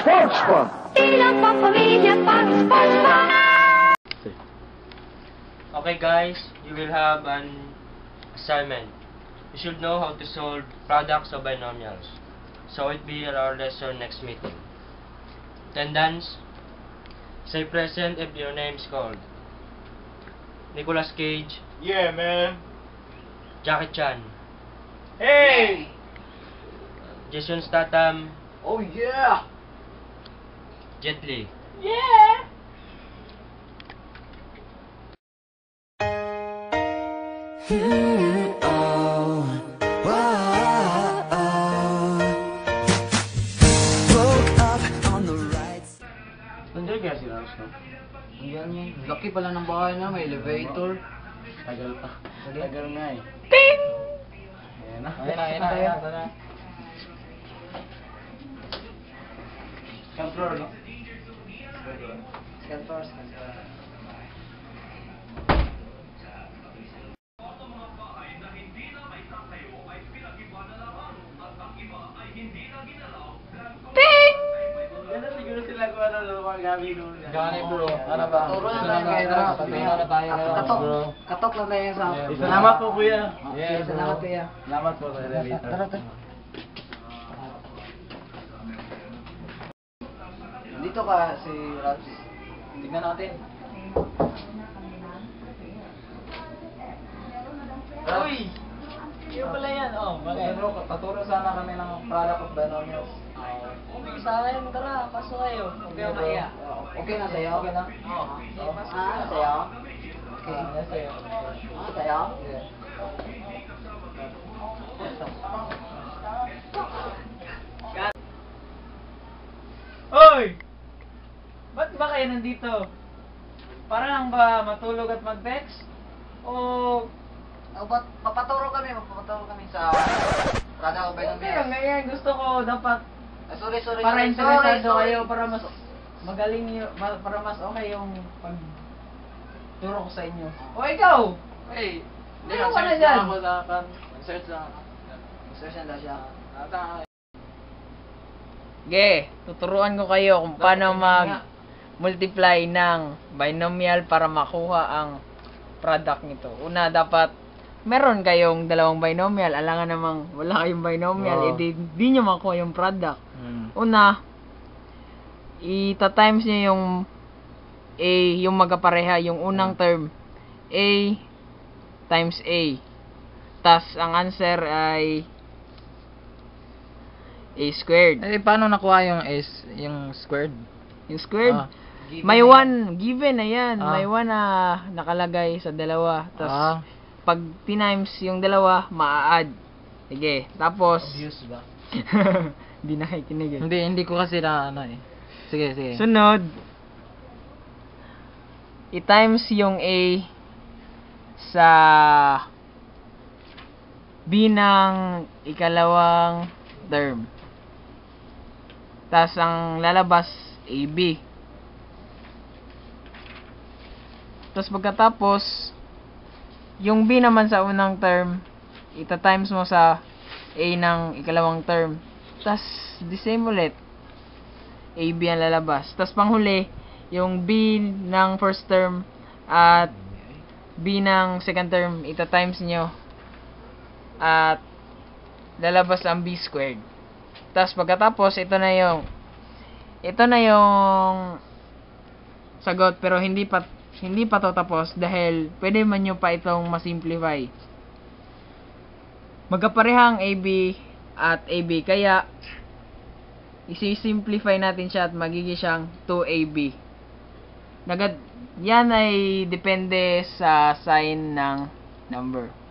Sports pa! Tila pa pamilya pang sports pa. Okay guys, you will have an assignment. You should know how to solve products of binomials. So it be our lesson next meeting. Attendance. Say present if your name is called. Nicolas Cage. Yeah, man. Jackie Chan. Hey! Jason Statham. Oh, yeah! Jet Li. Yeah! Nandiyan kaya si Ramos, no? Nandiyan niya. Laki pala ng bahay na, may elevator. Tagal pa. Tagal nga eh. Ting! Ayan na. Ayan na. Second floor, no? Second floor, second floor. Ganda siguro sila kung ano mga gabi ko. Gani bro, ano ba? Turo na tayo kayo, tara. Turo na tayo kayo. Katok lang tayo sa... Salamat po, kuya. Okay, salamat kuya. Salamat po sa elevator. Tara. Dito ka si Raps. Tignan natin. Uy! Iyo pala yan, oh. Pero taturo sana kami ng product of binomials. Okay sa akin, tara, pasok kayo. Huwag kayo maiya. Okay na sa'yo? Okay na? Oo. Sa'yo? Okay. Sa'yo. Sa'yo? Hoy! Ba't ba kayo nandito? Para lang ba matulog at mag-text? O... Ba't papaturo kami sa product of Kaya binomials. ngayon gusto ko dapat Sorry. para interesado kayo, para mas magaling nyo, para mas okay yung pagturo ko sa inyo. O ikaw! Hey, Ano ka na dyan? Search lang. Search lang daw siya. Ge, tuturuan ko kayo kung paano mag-multiply ng binomial para makuha ang product nito. Una, dapat meron kayong dalawang binomial. Alangan namang wala kayong binomial, di nyo makuha yung product. Una, ita-times nyo yung A, yung magkapareha, yung unang term, A times A. Tas, ang answer ay A squared. Eh, paano nakuha yung S, yung squared? Yung squared, Ah. may 1 given na yan. Ah. May 1 na nakalagay sa dalawa. Tapos, Ah. pag times yung dalawa, maa-add. Sige, tapos... Obvious ba? Hindi nakikinig eh. Hindi ko kasi na ano eh. Sige. Sunod, i-times yung A sa B ng ikalawang term. Tapos ang lalabas, AB. Tapos pagkatapos, yung B naman sa unang term, ita-times mo sa A ng ikalawang term. Tapos, the same ulit. AB ang lalabas. Tapos panghuli, yung B ng first term at B ng second term, ita-times nyo. At lalabas ang B squared. Tapos pagkatapos, ito na yung sagot, pero hindi pa to tapos dahil pwede man nyo pa itong masimplify. Magkaparehang AB at AB, kaya isi-simplify natin siya at magiging siyang 2AB. Yan ay depende sa sign ng number.